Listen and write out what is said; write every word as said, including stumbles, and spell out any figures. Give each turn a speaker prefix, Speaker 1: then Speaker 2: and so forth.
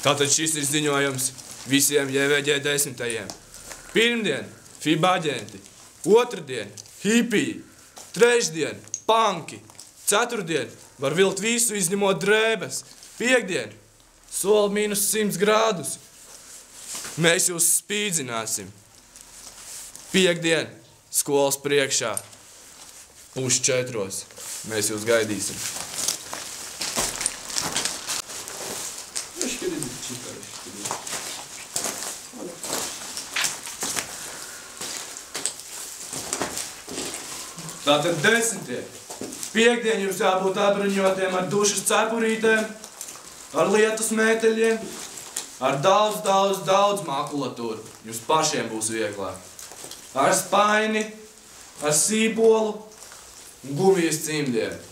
Speaker 1: Tātad šis ir ziņojums visiem J V G desmitajiem. Pirmdien – FIBA aģenti, otrdien – hipiji, trešdien – panki, ceturtdien – var vilkt visu izņemot drēbes, piekdien – soli mīnus simts grādus. Mēs jūs spīdzināsim. Piekdien – skolas priekšā, pus četros. Mēs jūs gaidīsim. Tātad desmitie. Piekdien jums jābūt apbruņotiem ar dušas cepurītēm, ar lietus mēteļiem, ar daudz, daudz, daudz makulatūru. Jums pašiem būs vieglāk. Ar spaini, ar sīpolu un gumijas cimdiem.